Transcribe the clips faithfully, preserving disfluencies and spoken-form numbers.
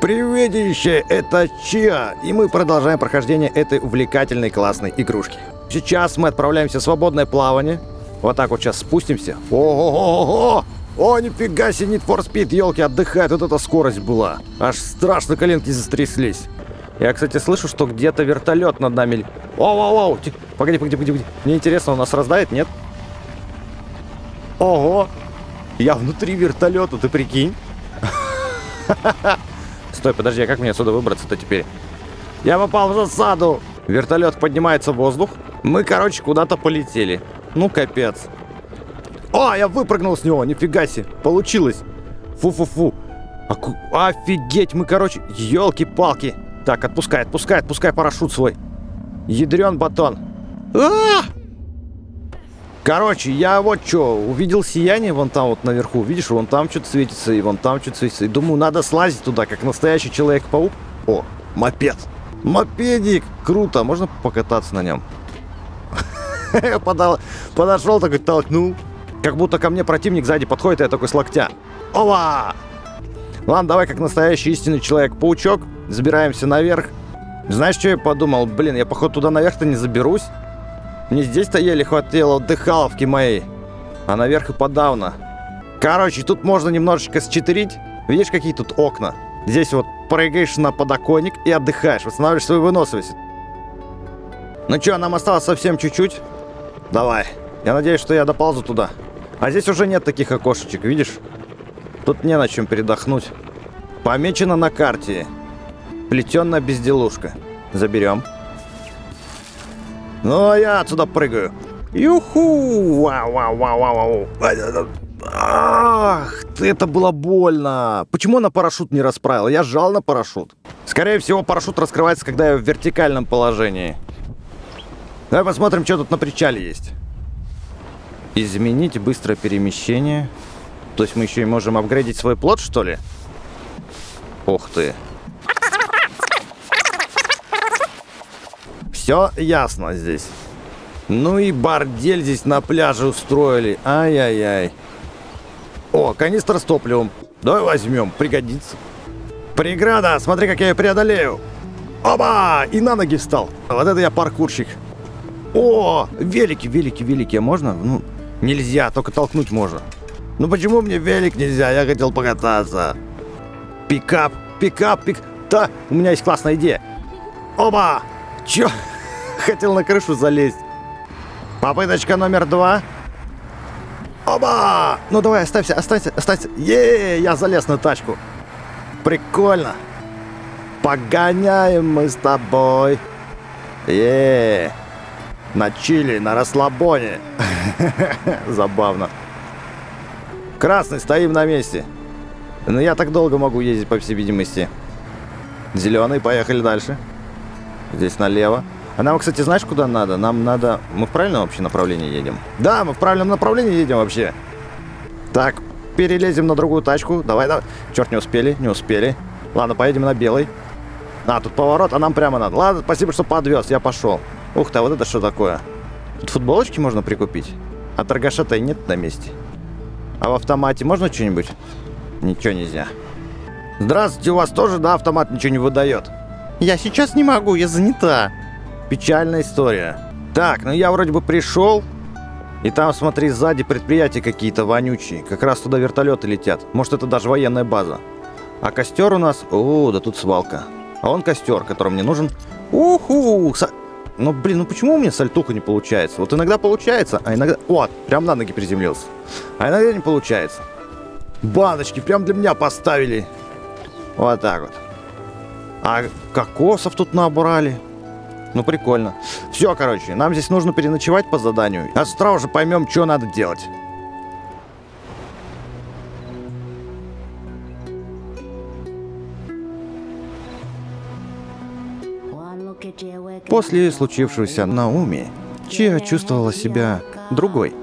Приветище, это Чиа, и мы продолжаем прохождение этой увлекательной классной игрушки. Сейчас мы отправляемся в свободное плавание. Вот так вот сейчас спустимся. Ого-го-го! О, нифига себе, Need for Speed, елки, отдыхает, вот эта скорость была. Аж страшно коленки застряслись. Я, кстати, слышу, что где-то вертолет над нами. Оу-оу-оу, погоди, погоди, погоди, погоди. Мне интересно, он нас раздавит, нет? Ого! Я внутри вертолета, ты прикинь? Стой, подожди, а как мне отсюда выбраться-то теперь? Я попал в засаду! Вертолет поднимается в воздух. Мы, короче, куда-то полетели. Ну, капец. О, я выпрыгнул с него, нифига себе. Получилось. Фу-фу-фу. Аку... Офигеть, мы, короче... Ёлки-палки. Так, отпускай, отпускай, отпускай парашют свой. Ядрен батон. А-а-а! Короче, я вот что, увидел сияние вон там вот наверху. Видишь, вон там что-то светится, и вон там что-то светится. И думаю, надо слазить туда, как настоящий Человек-паук. О, мопед. Мопедик. Круто, можно покататься на нем? Подошел такой, толкнул. Как будто ко мне противник сзади подходит, и я такой с локтя. Ова! Ладно, давай как настоящий истинный Человек-паучок. Забираемся наверх. Знаешь, что я подумал? Блин, я, походу, туда наверх-то не заберусь. Мне здесь-то еле хватило дыхаловки моей. А наверх и подавно. Короче, тут можно немножечко счетырить. Видишь, какие тут окна? Здесь вот прыгаешь на подоконник и отдыхаешь. Восстанавливаешь свою выносливость. Ну что, нам осталось совсем чуть-чуть. Давай. Я надеюсь, что я доползу туда. А здесь уже нет таких окошечек, видишь? Тут не на чем передохнуть. Помечено на карте. Плетеная безделушка. Заберем. Ну, а я отсюда прыгаю. Юху! Вау-вау-вау-вау! Ах, это было больно. Почему она парашют не расправила? Я жал на парашют. Скорее всего, парашют раскрывается, когда я в вертикальном положении. Давай посмотрим, что тут на причале есть. Изменить быстрое перемещение. То есть мы еще и можем апгрейдить свой плот, что ли? Ух ты. Все ясно здесь. Ну и бордель здесь на пляже устроили. Ай-яй-яй. О, канистра с топливом. Давай возьмем, пригодится. Преграда, смотри, как я ее преодолею. Оба! И на ноги встал. Вот это я паркурщик. О, велики, велики, велики. А можно? Ну, нельзя, только толкнуть можно. Ну почему мне велик нельзя? Я хотел покататься. Пикап, пикап, пик... Да, у меня есть классная идея. Оба! Чё? Хотел на крышу залезть. Попыточка номер два. Оба! Ну давай, оставься, оставься, оставься. Е-е-е, я залез на тачку. Прикольно. Погоняем мы с тобой. Е-е-е. На чили, на расслабоне. Забавно. Красный, стоим на месте. Но я так долго могу ездить, по всей видимости. Зеленый, поехали дальше. Здесь налево. А нам, кстати, знаешь, куда надо? Нам надо... Мы в правильном вообще направлении едем? Да, мы в правильном направлении едем вообще. Так, перелезем на другую тачку. Давай, давай. Черт, не успели, не успели. Ладно, поедем на белый. А, тут поворот, а нам прямо надо. Ладно, спасибо, что подвез, я пошел. Ух ты, а вот это что такое? Тут футболочки можно прикупить? А торгаша-то и нет на месте. А в автомате можно что-нибудь? Ничего нельзя. Здравствуйте, у вас тоже, да, автомат ничего не выдает? Я сейчас не могу, я занята. Печальная история. Так, ну я вроде бы пришел. И там, смотри, сзади предприятия какие-то вонючие. Как раз туда вертолеты летят. Может, это даже военная база. А костер у нас... О, да тут свалка. А он костер, который мне нужен. Уху! Са... Ну, блин, ну почему у меня сальтуха не получается? Вот иногда получается, а иногда... Вот, прям на ноги приземлился. А иногда не получается. Баночки прям для меня поставили. Вот так вот. А кокосов тут набрали. Ну, прикольно. Все, короче, нам здесь нужно переночевать по заданию. А с утра уже поймем, что надо делать. После случившегося на Уми, Чиа чувствовала себя другой.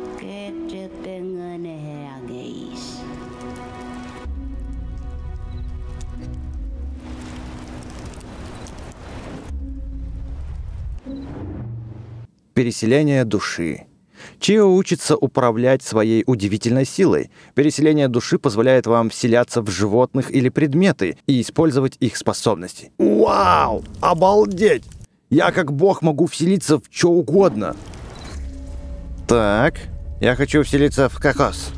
Переселение души. Чио учится управлять своей удивительной силой. Переселение души позволяет вам вселяться в животных или предметы и использовать их способности. Вау! Обалдеть! Я как бог могу вселиться в что угодно. Так, я хочу вселиться в кокос.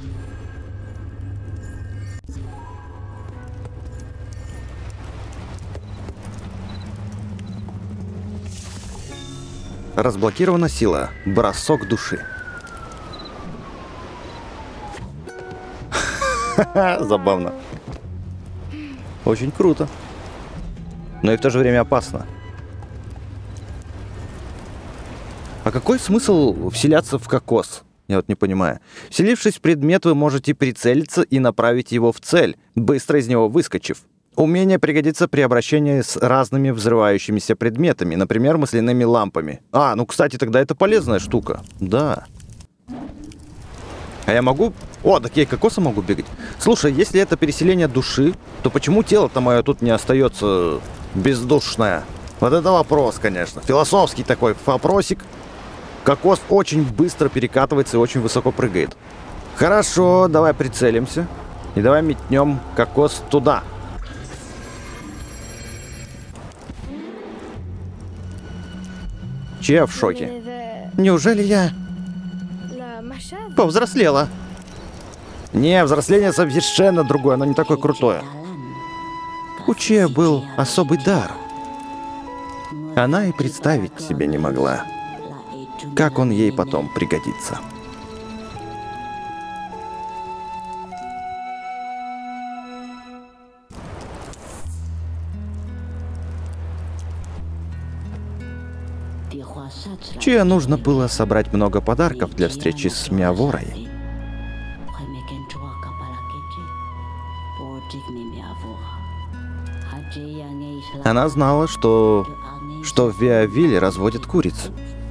Разблокирована сила. Бросок души. Забавно. Очень круто. Но и в то же время опасно. А какой смысл вселяться в кокос? Я вот не понимаю. Вселившись в предмет, вы можете прицелиться и направить его в цель, быстро из него выскочив. Умение пригодится при обращении с разными взрывающимися предметами, например, масляными лампами. А, ну, кстати, тогда это полезная штука. Да. А я могу... О, так я и кокосом могу бегать. Слушай, если это переселение души, то почему тело-то мое тут не остается бездушное? Вот это вопрос, конечно. Философский такой вопросик. Кокос очень быстро перекатывается и очень высоко прыгает. Хорошо, давай прицелимся. И давай метнем кокос туда. Че в шоке? Неужели я повзрослела? Не, взросление совершенно другое, оно не такое крутое. У Че был особый дар. Она и представить себе не могла, как он ей потом пригодится. Че нужно было собрать много подарков для встречи с Миаворой. Она знала, что, что в Виавиле разводят куриц.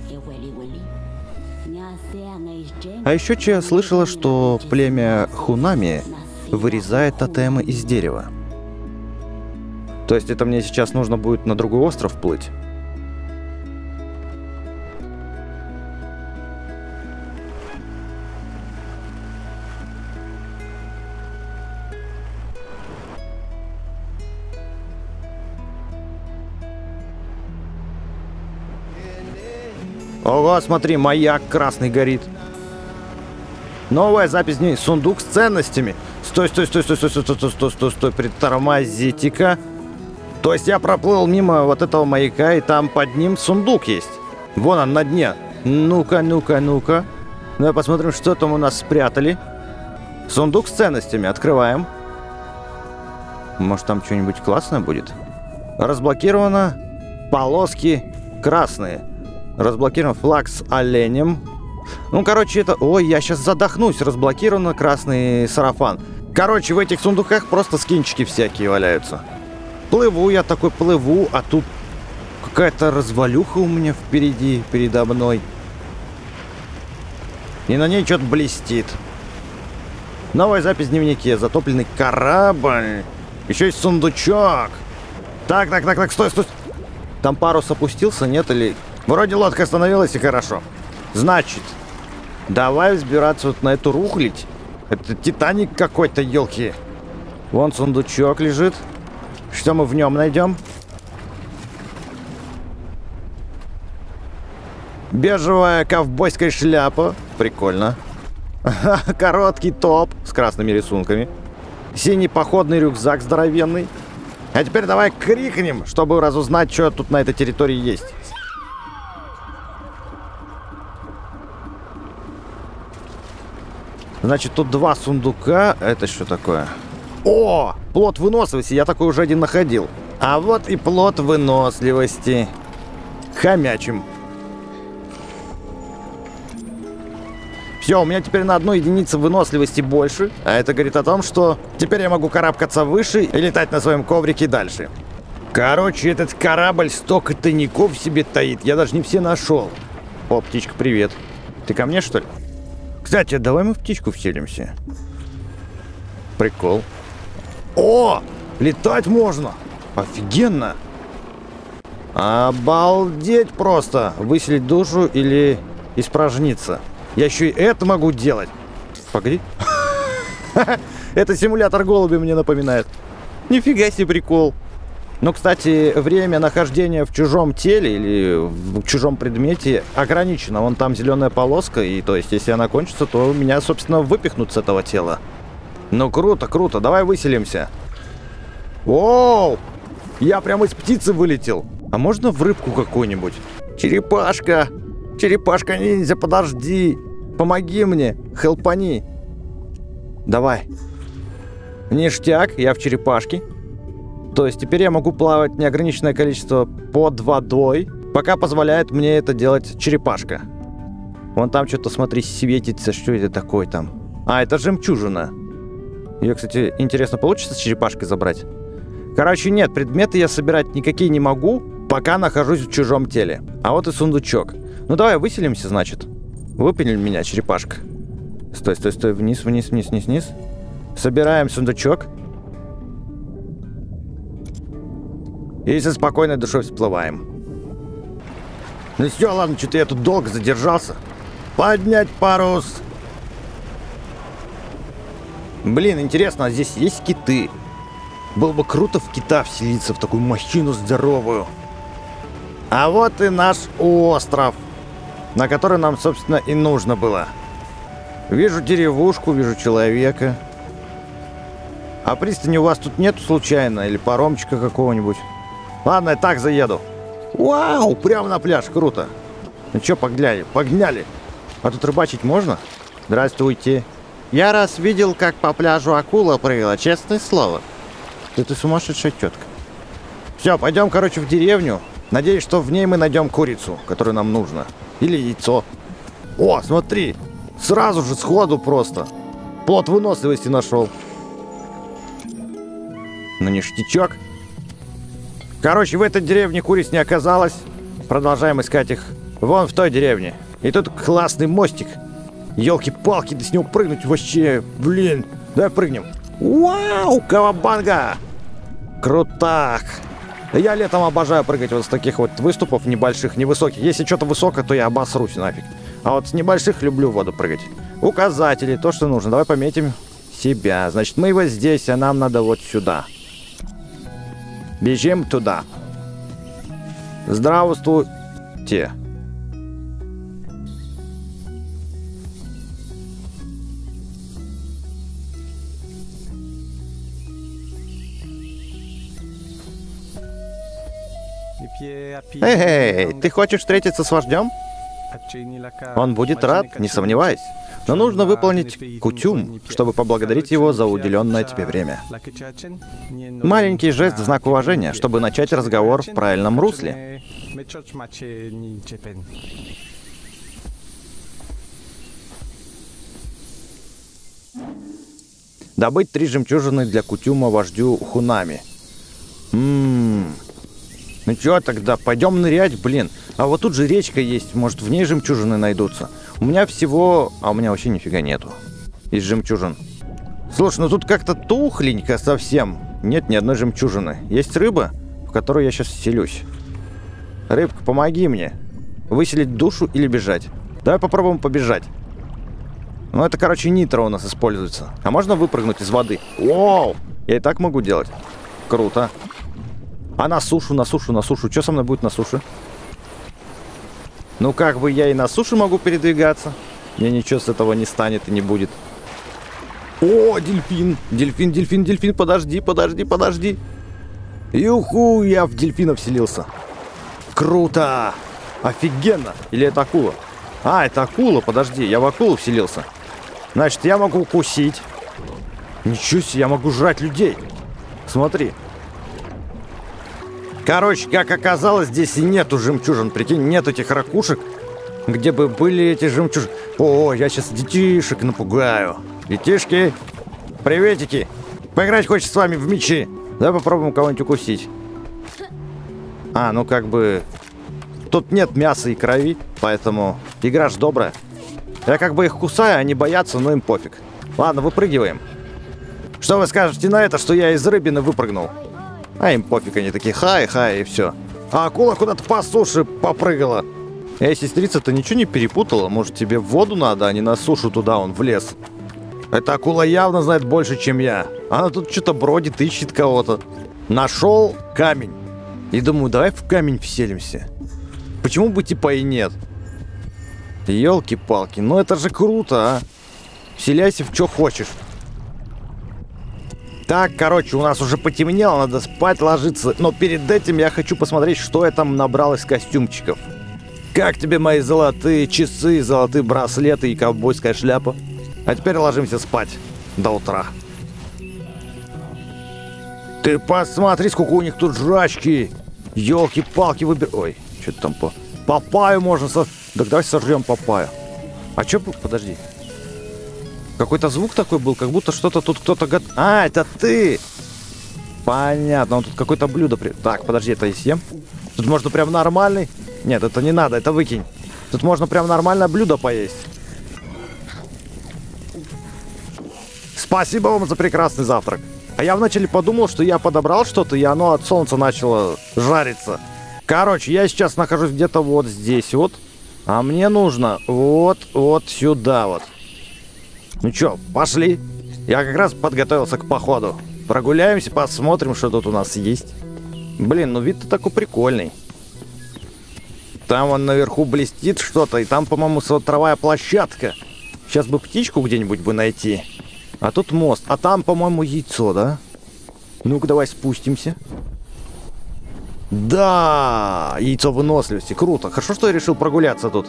А еще Че слышала, что племя Хунами вырезает тотемы из дерева. То есть это мне сейчас нужно будет на другой остров плыть? Ого, смотри, маяк красный горит. Новая запись дней. Сундук с ценностями. Стой, стой, стой, стой, стой, стой, стой, стой, стой, стой, притормозите-ка. То есть я проплыл мимо вот этого маяка, и там под ним сундук есть. Вон он на дне. Ну-ка, ну-ка, ну-ка. Давай посмотрим, что там у нас спрятали. Сундук с ценностями. Открываем. Может, там что-нибудь классное будет? Разблокировано. Полоски красные. Разблокирован флаг с оленем. Ну, короче, это... Ой, я сейчас задохнусь. Разблокировано красный сарафан. Короче, в этих сундуках просто скинчики всякие валяются. Плыву я такой, плыву, а тут какая-то развалюха у меня впереди, передо мной. И на ней что-то блестит. Новая запись в дневнике. Затопленный корабль. Еще есть сундучок. Так, так, так, так, стой, стой. Там парус опустился, нет, или... Вроде лодка остановилась, и хорошо. Значит, давай взбираться вот на эту рухлядь. Это Титаник какой-то, елки. Вон сундучок лежит. Что мы в нем найдем? Бежевая ковбойская шляпа. Прикольно. Короткий топ с красными рисунками. Синий походный рюкзак здоровенный. А теперь давай крикнем, чтобы разузнать, что тут на этой территории есть. Значит, тут два сундука. Это что такое? О! Плод выносливости. Я такой уже один находил. А вот и плод выносливости. Хомячим. Все, у меня теперь на одну единицу выносливости больше. А это говорит о том, что теперь я могу карабкаться выше и летать на своем коврике дальше. Короче, этот корабль столько тайников в себе таит. Я даже не все нашел. О, птичка, привет. Ты ко мне, что ли? Кстати, давай мы в птичку вселимся. Прикол. О! Летать можно! Офигенно! Обалдеть просто! Выселить душу или испражниться. Я еще и это могу делать. Погоди. Это симулятор голуби мне напоминает. Нифига себе прикол. Ну, кстати, время нахождения в чужом теле или в чужом предмете ограничено. Вон там зеленая полоска, и то есть, если она кончится, то меня, собственно, выпихнут с этого тела. Ну, круто, круто. Давай выселимся. Оу! Я прямо из птицы вылетел. А можно в рыбку какую-нибудь? Черепашка! Черепашка-ниндзя, подожди! Помоги мне! Хелпани! Давай. Ништяк, я в черепашке. То есть теперь я могу плавать неограниченное количество под водой, пока позволяет мне это делать черепашка. Вон там что-то, смотри, светится. Что это такое там? А, это жемчужина. Ее, кстати, интересно, получится с черепашкой забрать? Короче, нет, предметы я собирать никакие не могу, пока нахожусь в чужом теле. А вот и сундучок. Ну давай выселимся, значит. Выпили меня, черепашка. Стой, стой, стой, вниз, вниз, вниз, вниз, вниз. Собираем сундучок. И со спокойной душой всплываем. Ну все, ладно, что-то я тут долго задержался. Поднять парус. Блин, интересно, а здесь есть киты? Было бы круто в кита вселиться, в такую махину здоровую. А вот и наш остров, на который нам, собственно, и нужно было. Вижу деревушку, вижу человека. А пристани у вас тут нету случайно? Или паромчика какого-нибудь? Ладно, я так заеду. Вау, прямо на пляж, круто. Ну чё, погнали, погнали. А тут рыбачить можно? Здравствуйте. Я раз видел, как по пляжу акула прыгала, честное слово. Это сумасшедшая тетка. Все, пойдем, короче, в деревню. Надеюсь, что в ней мы найдем курицу, которую нам нужно. Или яйцо. О, смотри. Сразу же, сходу просто. Плод выносливости нашел. Ну, ништячок. Короче, в этой деревне куриц не оказалось. Продолжаем искать их вон в той деревне. И тут классный мостик. Ёлки-палки, да с него прыгнуть вообще. Блин, давай прыгнем. Вау, кавабанга. Крутак. Я летом обожаю прыгать вот с таких вот выступов небольших, невысоких. Если что-то высокое, то я обосрусь нафиг. А вот с небольших люблю в воду прыгать. Указатели, то, что нужно. Давай пометим себя. Значит, мы его здесь, а нам надо вот сюда. Бежим туда. Здравствуйте. Эй, ты хочешь встретиться с вождем? Он будет рад, не сомневайся. Но нужно выполнить кутюм, чтобы поблагодарить его за уделенное тебе время. Маленький жест в знак уважения, чтобы начать разговор в правильном русле. Добыть три жемчужины для кутюма вождю Хунами. Ммм... Ну чё тогда, пойдем нырять, блин. А вот тут же речка есть, может в ней жемчужины найдутся. У меня всего... А у меня вообще нифига нету из жемчужин. Слушай, ну тут как-то тухленько совсем. Нет ни одной жемчужины. Есть рыба, в которую я сейчас вселюсь. Рыбка, помоги мне. Выселить душу или бежать? Давай попробуем побежать. Ну это, короче, нитро у нас используется. А можно выпрыгнуть из воды? Воу! Я и так могу делать. Круто. А на сушу, на сушу, на сушу. Что со мной будет на суше? Ну, как бы я и на суше могу передвигаться. Мне ничего с этого не станет и не будет. О, дельфин. Дельфин, дельфин, дельфин. Подожди, подожди, подожди. Юху, я в дельфина вселился. Круто. Офигенно. Или это акула? А, это акула, подожди. Я в акулу вселился. Значит, я могу укусить. Ничего себе, я могу жрать людей. Смотри. Короче, как оказалось, здесь и нету жемчужин. Прикинь, нет этих ракушек, где бы были эти жемчужины. О, я сейчас детишек напугаю. Детишки, приветики. Поиграть хочется с вами в мячи. Давай попробуем кого-нибудь укусить. А, ну как бы... Тут нет мяса и крови, поэтому игра ж добрая. Я как бы их кусаю, они боятся, но им пофиг. Ладно, выпрыгиваем. Что вы скажете на это, что я из рыбины выпрыгнул? А им пофиг, они такие хай-хай и все. А акула куда-то по суше попрыгала. Эй, сестрица, ты ничего не перепутала? Может, тебе в воду надо, а не на сушу туда, он, в лес? Эта акула явно знает больше, чем я. Она тут что-то бродит, ищет кого-то. Нашел камень. И думаю, давай в камень вселимся. Почему бы типа и нет? Ёлки-палки, ну это же круто, а. Вселяйся в что хочешь. Так, короче, у нас уже потемнело, надо спать, ложиться. Но перед этим я хочу посмотреть, что я там набрал из костюмчиков. Как тебе мои золотые часы, золотые браслеты и ковбойская шляпа? А теперь ложимся спать до утра. Ты посмотри, сколько у них тут жрачки. Ёлки-палки, выбер... Ой, что-то там по... Папаю можно со... Так давай сожрем папаю. А чё... Подожди. Какой-то звук такой был, как будто что-то тут кто-то... Гот... А, это ты! Понятно, он тут какое-то блюдо... При... Так, подожди, это я съем? Тут можно прям нормальный... Нет, это не надо, это выкинь. Тут можно прям нормальное блюдо поесть. Спасибо вам за прекрасный завтрак. А я вначале подумал, что я подобрал что-то, и оно от солнца начало жариться. Короче, я сейчас нахожусь где-то вот здесь вот. А мне нужно вот, вот сюда вот. Ну чё, пошли. Я как раз подготовился к походу. Прогуляемся, посмотрим, что тут у нас есть. Блин, ну вид-то такой прикольный. Там вон наверху блестит что-то, и там, по-моему, смотровая площадка. Сейчас бы птичку где-нибудь бы найти. А тут мост. А там, по-моему, яйцо, да? Ну-ка, давай спустимся. Да, яйцо выносливости. Круто. Хорошо, что я решил прогуляться тут.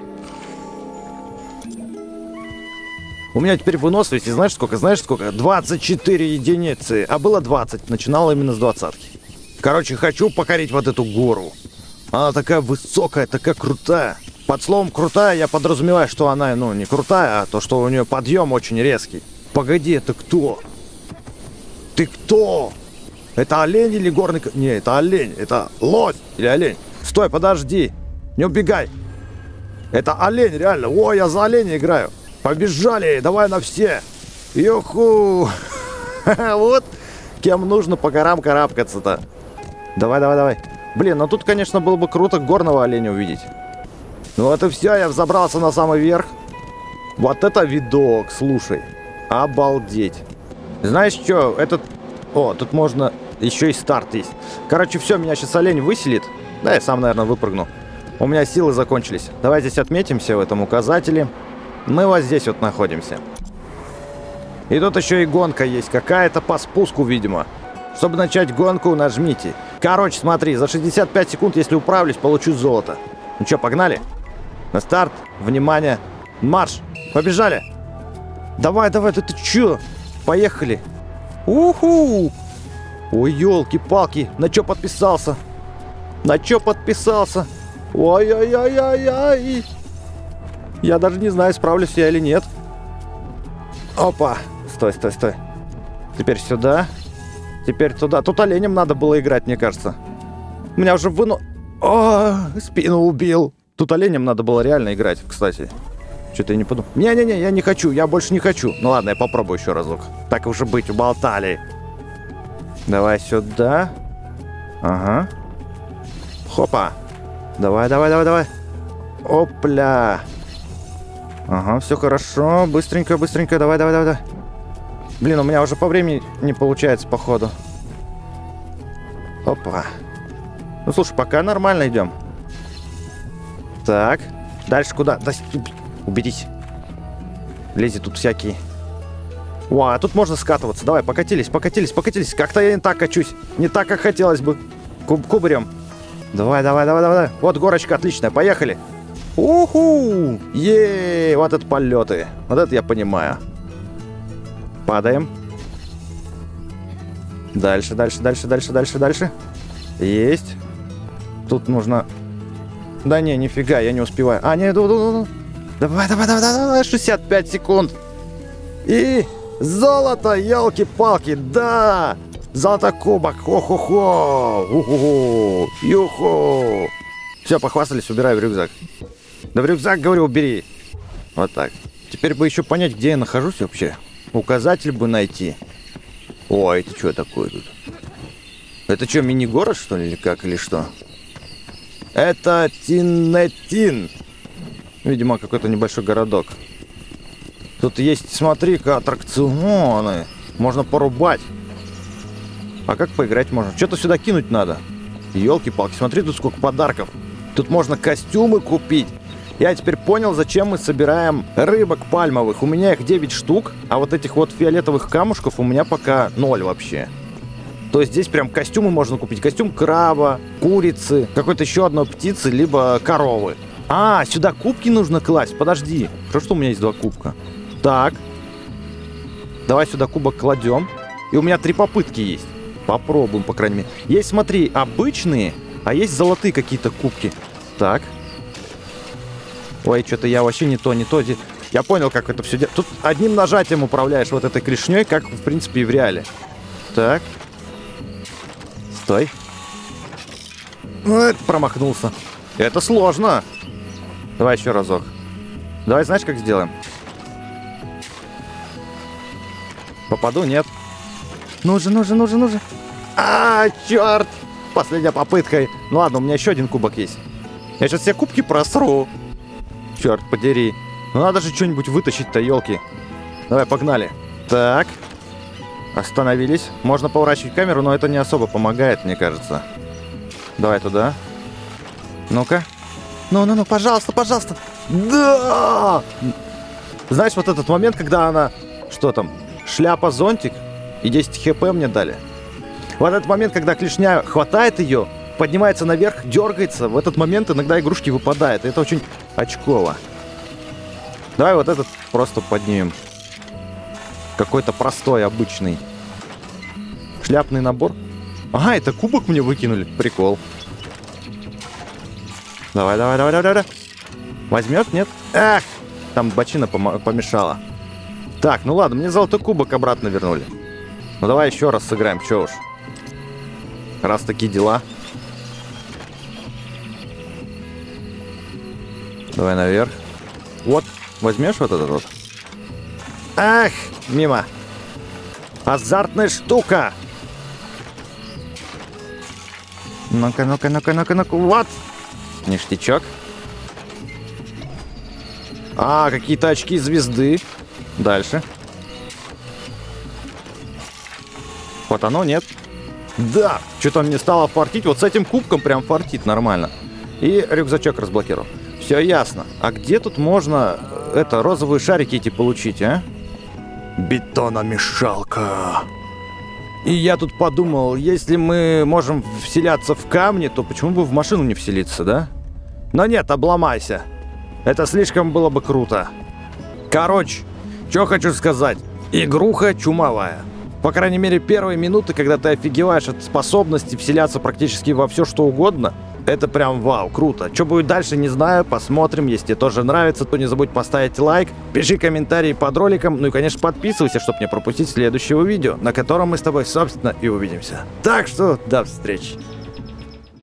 У меня теперь выносливости, знаешь сколько? Знаешь сколько? двадцать четыре единицы. А было двадцать. Начинал именно с двадцатки. Короче, хочу покорить вот эту гору. Она такая высокая, такая крутая. Под словом крутая я подразумеваю, что она, ну, не крутая, а то, что у нее подъем очень резкий. Погоди, это кто? Ты кто? Это олень или горный... Не, это олень. Это лось или олень. Стой, подожди. Не убегай. Это олень, реально. Ой, я за оленя играю. Побежали, давай на все. Юху. Вот кем нужно по горам карабкаться-то. Давай, давай, давай. Блин, ну тут, конечно, было бы круто горного оленя увидеть. Ну вот и все, я взобрался на самый верх. Вот это видок, слушай. Обалдеть. Знаешь что, этот... О, тут можно... Еще и старт есть. Короче, все, меня сейчас олень выселит. Да, я сам, наверное, выпрыгну. У меня силы закончились. Давай здесь отметимся в этом указателе. Мы вот здесь вот находимся. И тут еще и гонка есть. Какая-то по спуску, видимо. Чтобы начать гонку, нажмите. Короче, смотри, за шестьдесят пять секунд, если управлюсь, получу золото. Ну что, погнали? На старт. Внимание. Марш. Побежали. Давай, давай, ты, ты чё? Поехали. Уху. Ой, елки-палки. На чё подписался? На чё подписался? Ой-ой-ой-ой-ой. Я даже не знаю, справлюсь я или нет. Опа. Стой, стой, стой. Теперь сюда. Теперь туда. Тут оленем надо было играть, мне кажется. Меня уже выну... О, спину убил. Тут оленем надо было реально играть, кстати. Что-то я не подумал. Не-не-не, я не хочу, я больше не хочу. Ну ладно, я попробую еще разок. Так уже быть, уболтали. Давай сюда. Ага. Хопа. Давай, давай, давай, давай. Опля. Ага, все хорошо. Быстренько, быстренько. Давай, давай, давай, давай. Блин, у меня уже по времени не получается, походу. Опа. Ну, слушай, пока нормально идем. Так. Дальше куда? Да, уберись. Лези тут всякие. О, а тут можно скатываться. Давай, покатились, покатились, покатились. Как-то я не так качусь. Не так, как хотелось бы. Куб кубарем. Давай, давай, давай, давай. Вот горочка отличная. Поехали. Уху! Е-е-е! Вот это полеты. Вот это я понимаю. Падаем. Дальше, дальше, дальше, дальше, дальше, дальше. Есть. Тут нужно... Да не, нифига, я не успеваю. А, не, ду, ду, ду. Давай, давай, давай, давай, шестьдесят пять секунд. И золото, елки-палки, да! Золото-кубок, хо-хо-хо! У-ху-ху! Юху! Все, похвастались, убирай в рюкзак. Да в рюкзак, говорю, убери. Вот так. Теперь бы еще понять, где я нахожусь вообще. Указатель бы найти. Ой, это что такое тут? Это что, мини-город, что ли, или как, или что? Это Тинетин. Видимо, какой-то небольшой городок. Тут есть, смотри-ка, аттракционы. Можно порубать. А как поиграть можно? Что-то сюда кинуть надо. Ёлки-палки, смотри, тут сколько подарков. Тут можно костюмы купить. Я теперь понял, зачем мы собираем рыбок пальмовых. У меня их девять штук, а вот этих вот фиолетовых камушков у меня пока ноль вообще. То есть здесь прям костюмы можно купить. Костюм краба, курицы, какой-то еще одной птицы, либо коровы. А, сюда кубки нужно класть. Подожди. Хорошо, что у меня есть два кубка. Так. Давай сюда кубок кладем. И у меня три попытки есть. Попробуем, по крайней мере. Есть, смотри, обычные, а есть золотые какие-то кубки. Так. Ой, что-то я вообще не то, не то. Я понял, как это все делать. Тут одним нажатием управляешь вот этой клешней, как, в принципе, и в реале. Так. Стой. Ой, промахнулся. Это сложно. Давай еще разок. Давай, знаешь, как сделаем? Попаду? Нет. Ну же, ну же, ну же, ну же. А, черт! Последняя попытка. Ну ладно, у меня еще один кубок есть. Я сейчас все кубки просру. Черт подери. Ну надо же что-нибудь вытащить-то, елки. Давай, погнали. Так. Остановились. Можно поворачивать камеру, но это не особо помогает, мне кажется. Давай туда. Ну-ка. Ну-ну-ну, пожалуйста, пожалуйста. Да! Знаешь, вот этот момент, когда она... Что там? Шляпа, зонтик. И десять хп мне дали. В этот момент, когда клешня хватает ее, поднимается наверх, дергается, в этот момент иногда игрушки выпадают. Это очень очково. Давай вот этот просто поднимем. Какой-то простой, обычный. Шляпный набор. Ага, это кубок мне выкинули. Прикол. Давай, давай, давай, давай, давай. Возьмет, нет? Эх, там бочина помешала. Так, ну ладно, мне золотой кубок обратно вернули. Ну давай еще раз сыграем, че уж. Раз такие дела. Давай наверх. Вот, возьмешь вот этот вот? Ах, мимо. Азартная штука. Ну-ка, ну-ка, ну-ка, ну-ка, ну-ка. Вот. Ништячок. А, какие-то очки звезды. Дальше. Вот оно, нет? Да, что-то мне стало фартить. Вот с этим кубком прям фартит нормально. И рюкзачок разблокировал. Все ясно. А где тут можно это, розовые шарики эти получить, а? Бетономешалка. И я тут подумал, если мы можем вселяться в камни, то почему бы в машину не вселиться, да? Но нет, обломайся. Это слишком было бы круто. Короче, что хочу сказать. Игруха чумовая. По крайней мере, первые минуты, когда ты офигеваешь от способности вселяться практически во все, что угодно, это прям вау, круто. Что будет дальше, не знаю, посмотрим. Если тебе тоже нравится, то не забудь поставить лайк, пиши комментарии под роликом, ну и, конечно, подписывайся, чтобы не пропустить следующего видео, на котором мы с тобой, собственно, и увидимся. Так что, до встречи.